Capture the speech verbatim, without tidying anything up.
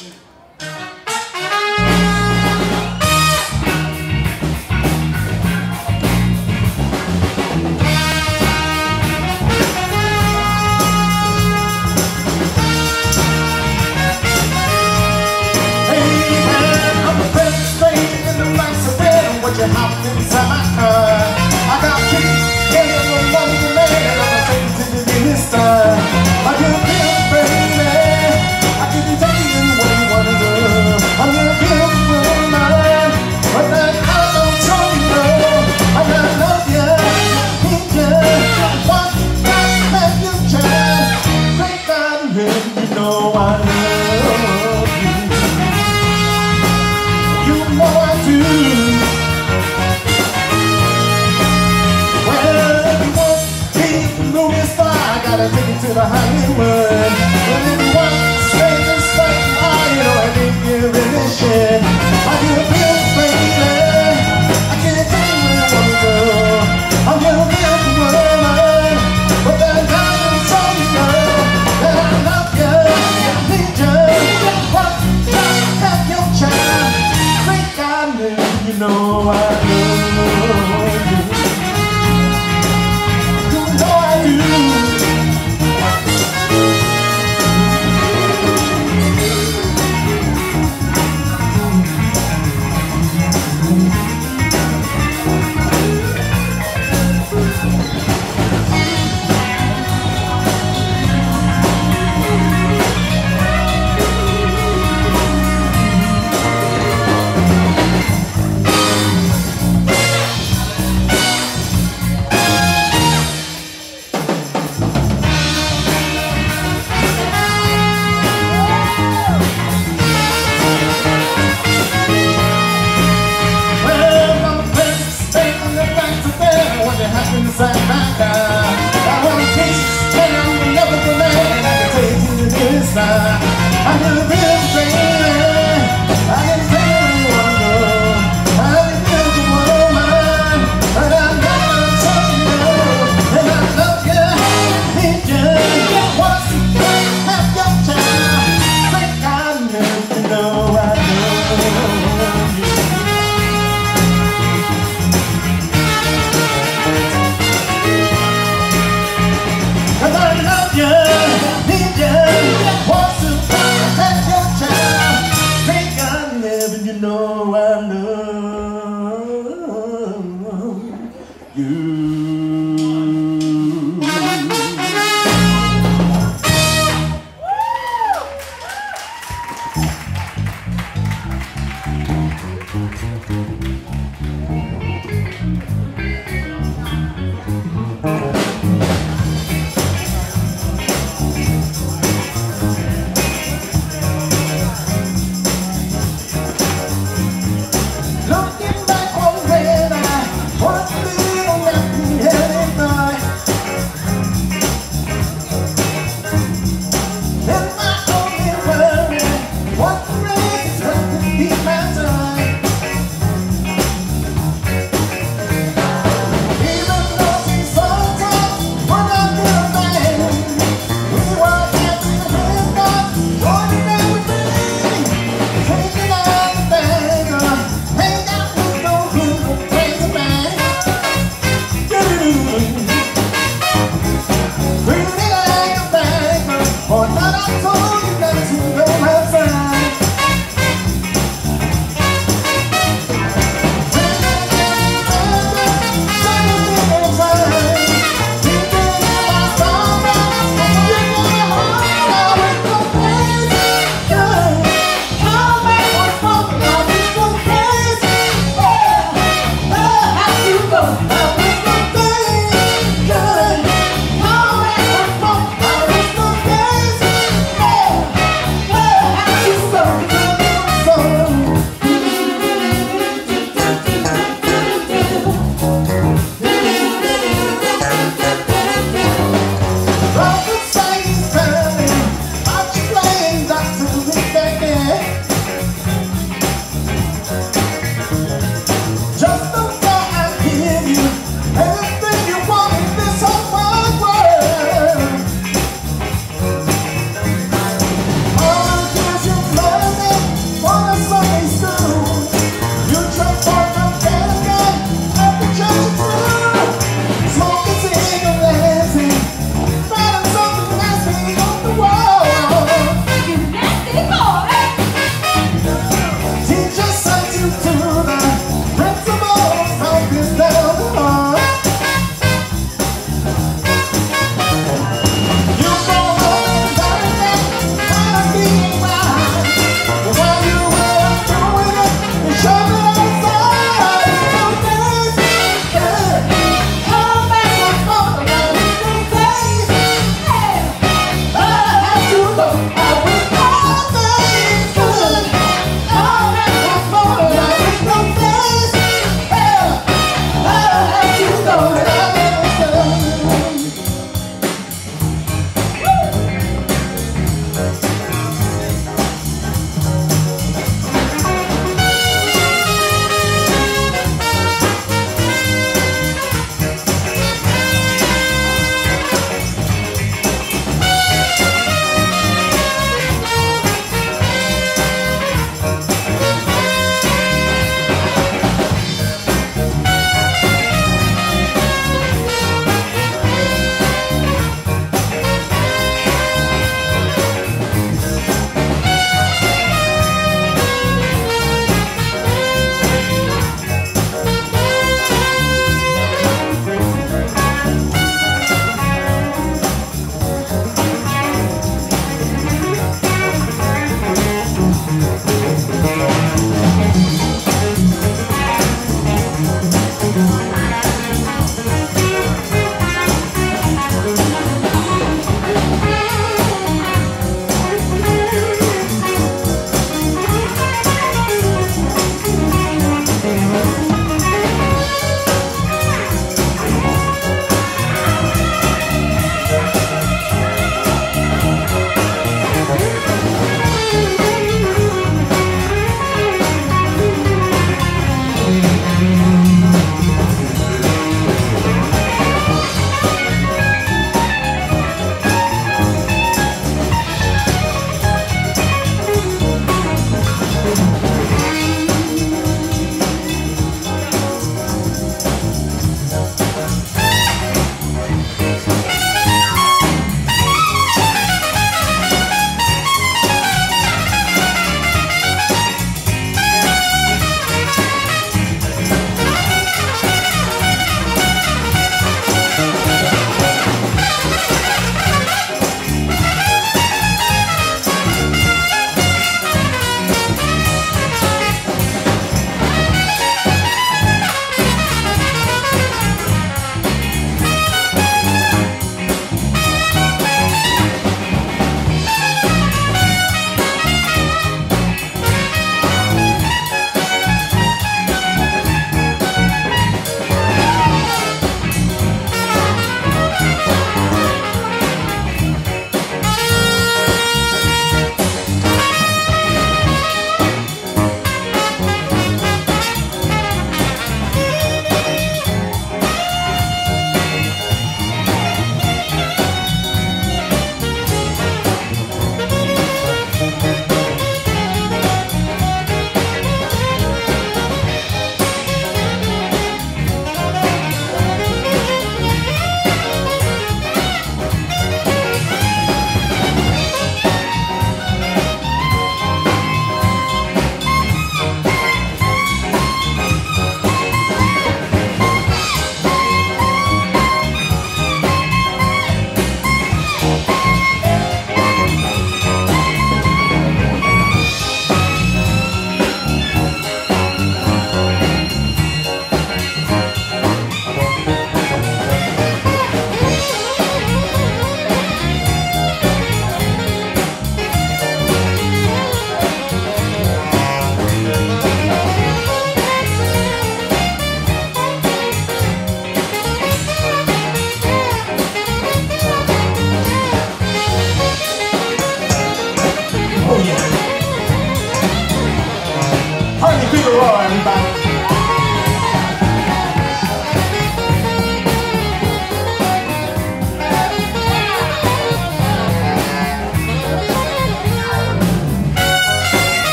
You hopped inside my car. I got keys, yeah, you're a wonder man. I'm gonna take you to the minister. I get a pill, baby. I can be taking what you wanna do. I'm your beautiful woman, but that I don't show you love. I gotta love you, need you. One night, make you shine. Great God, you know I love you. You know I do. Gotta take it to the Hollywood. When it wants straight and straight, oh, you know I think you're really shit. I get a feel, baby. I can't tell you what I wanna do. I'm gonna be a woman, but then I'm so young that I love you, I need you. What just have your child? Think I knew, you know I love you. You know I do. Inside my car, I want to kiss, and I'm never the man. I can take you to this side. I'm gonna be